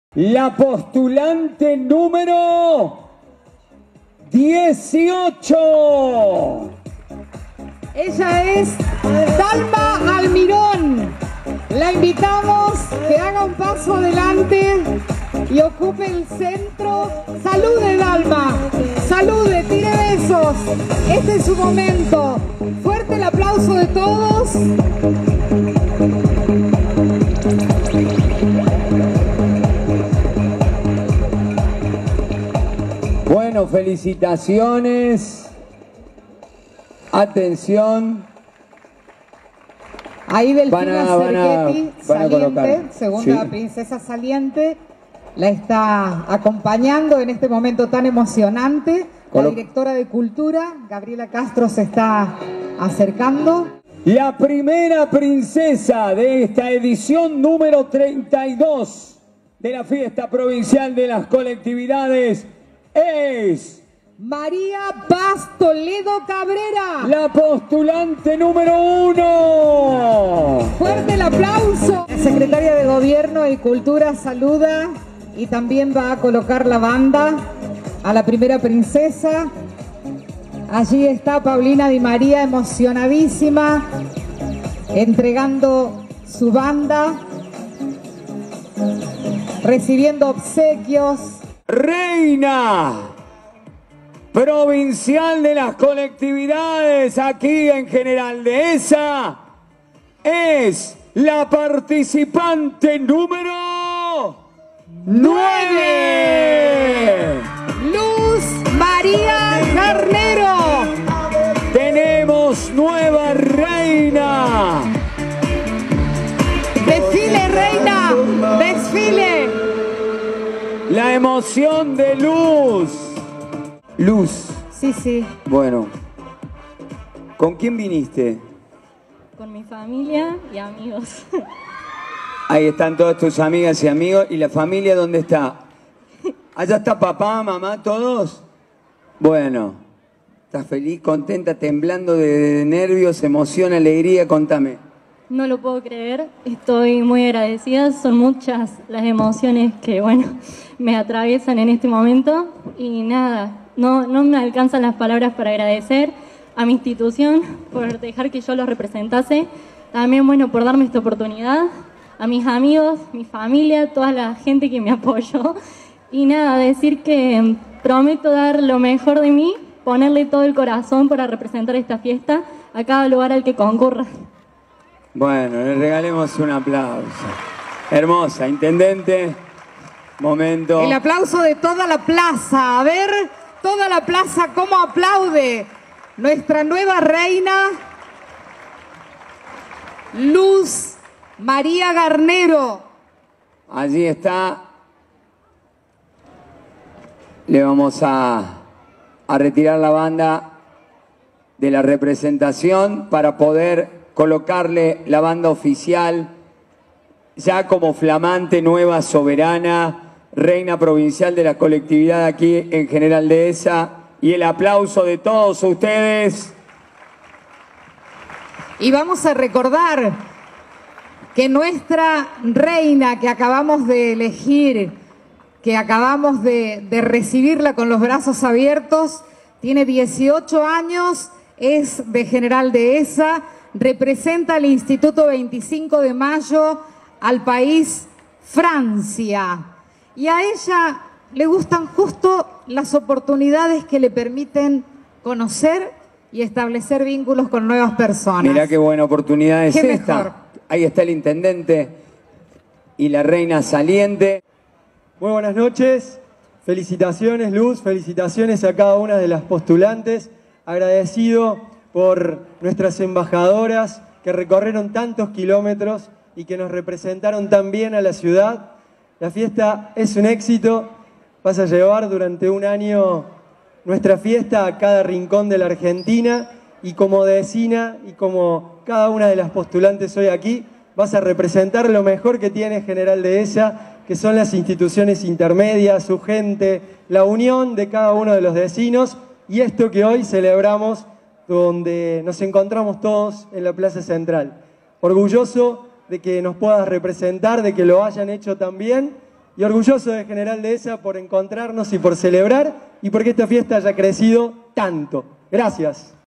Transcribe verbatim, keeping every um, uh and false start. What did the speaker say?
La postulante número dieciocho. Ella es Dalma Almirón. La invitamos que haga un paso adelante y ocupe el centro. Salude, Dalma. Salude, tire besos. Este es su momento. Fuerte el aplauso de todos. Bueno, felicitaciones. Atención. Ahí Delfina Van a- van a- Cerchetti, van a colocar. saliente, segunda Sí. princesa saliente, la está acompañando en este momento tan emocionante. La Colo- directora de Cultura, Gabriela Castro, se está acercando. La primera princesa de esta edición número treinta y dos de la Fiesta Provincial de las Colectividades es María Paz Toledo Cabrera. la postulante número uno. Fuerte el aplauso. La secretaria de Gobierno y Cultura saluda y también va a colocar la banda a la primera princesa. Allí está Paulina Di María, emocionadísima, entregando su banda, recibiendo obsequios. Reina Provincial de las Colectividades aquí en General Dehesa es la participante número nueve. Luz María Garnero. Tenemos nueva reina. Desfile, reina, desfile. La emoción de Luz. Luz, Sí, sí. bueno, ¿con quién viniste? Con mi familia y amigos. Ahí están todas tus amigas y amigos. ¿Y la familia dónde está? ¿Allá está papá, mamá, todos? Bueno, ¿estás feliz, contenta, temblando de nervios, emoción, alegría? Contame. No lo puedo creer, estoy muy agradecida, son muchas las emociones que, bueno, me atraviesan en este momento y nada, no, no me alcanzan las palabras para agradecer a mi institución por dejar que yo los representase, también, bueno, por darme esta oportunidad, a mis amigos, mi familia, toda la gente que me apoyó y nada, decir que prometo dar lo mejor de mí, ponerle todo el corazón para representar esta fiesta a cada lugar al que concurra. Bueno, le regalemos un aplauso. Hermosa, intendente. Momento. El aplauso de toda la plaza. A ver, toda la plaza cómo aplaude nuestra nueva reina, Luz María Garnero. Allí está. Le vamos a, a retirar la banda de la representación para poder colocarle la banda oficial ya como flamante nueva soberana, reina provincial de la colectividad aquí en General Dehesa. Y el aplauso de todos ustedes. Y vamos a recordar que nuestra reina que acabamos de elegir, que acabamos de, de recibirla con los brazos abiertos, tiene dieciocho años, es de General Dehesa, representa al Instituto veinticinco de mayo, al país Francia. Y a ella le gustan justo las oportunidades que le permiten conocer y establecer vínculos con nuevas personas. Mirá qué buena oportunidad es Qué esta. mejor. Ahí está el intendente y la reina saliente. Muy buenas noches, felicitaciones Luz, felicitaciones a cada una de las postulantes, agradecido por nuestras embajadoras que recorrieron tantos kilómetros y que nos representaron tan bien a la ciudad. La fiesta es un éxito, vas a llevar durante un año nuestra fiesta a cada rincón de la Argentina y como vecina y como cada una de las postulantes hoy aquí, vas a representar lo mejor que tiene General Dehesa, que son las instituciones intermedias, su gente, la unión de cada uno de los vecinos y esto que hoy celebramos donde nos encontramos todos en la Plaza Central. Orgulloso de que nos puedas representar, de que lo hayan hecho tan bien y orgulloso de General Dehesa por encontrarnos y por celebrar y porque esta fiesta haya crecido tanto. Gracias.